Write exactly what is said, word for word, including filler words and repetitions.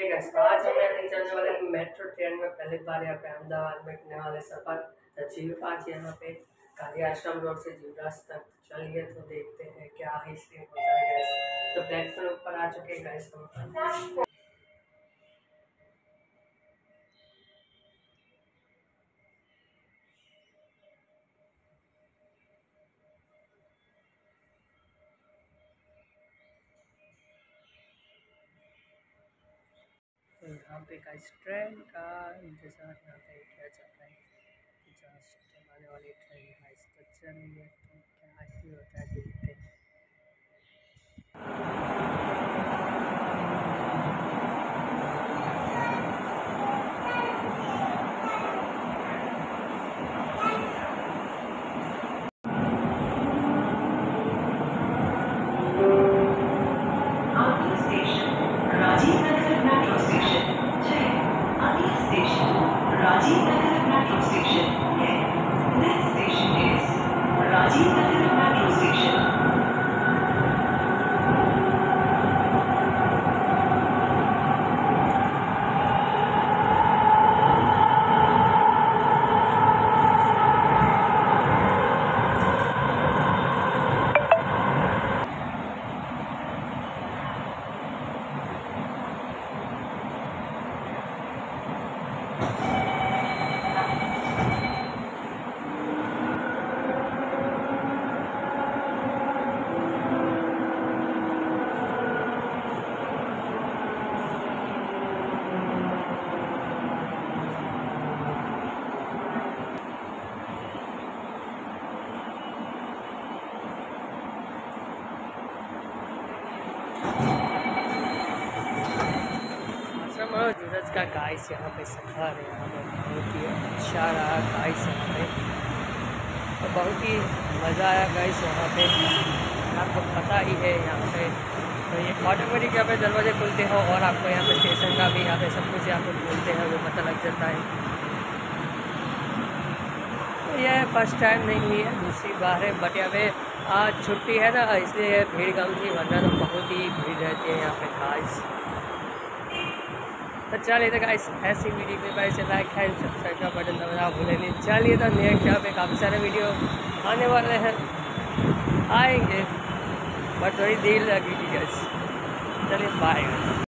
Guys, आज हम यहाँ नहीं जाने वाले हैं मेट्रो ट्रेन में। पहली बार यहाँ पे अहमदाबाद में करने वाले सफर। तो जीव आज यहाँ पे काली आश्रम रोड से जीवराज तक। चलिए तो देखते हैं क्या हिस्ट्री होता है गाइस। तो प्लेटफॉर्म पर आ चुके हैं गाइस हम। तो यहाँ पे गाइस ट्रेन का इंतज़ार यहाँ पे किया जाता है। जस्ट आने वाली ट्रेन गाइस, तो चलिए तो क्या ही होता है देखते हैं। Rajiv Nagar Metro Station है। Next station is Rajiv Nagar Metro Station. Jivraj का गाइस यहाँ पे सफर है। यहाँ पे बहुत ही अच्छा रहा गाइस। यहाँ पे तो बहुत ही मज़ा आया गाइस। यहाँ पे आपको पता ही है यहाँ पे तो ये ऑटोमेटिक यहाँ पे दरवाजे खुलते हैं और आपको यहाँ पे स्टेशन का भी यहाँ पे सब कुछ यहाँ पे बोलते हैं, वो पता लग जाता है। तो यह फर्स्ट टाइम नहीं हुई है, दूसरी बार है। बट यहाँ पे आज छुट्टी है ना, इसलिए भीड़ कम थी, वरना तो बहुत ही भीड़ रहती है यहाँ पे गाइस। तो चलिए तो गाइस, ऐसी वीडियो में भाई से लाइक है, सब्सक्राइब का बटन दबाना भूलें नहीं। चलिए तो नेक्स्ट यहाँ पे काफ़ी सारे वीडियो आने वाले हैं, आएंगे बट थोड़ी देर लगेगी गाइस। चलिए बाय।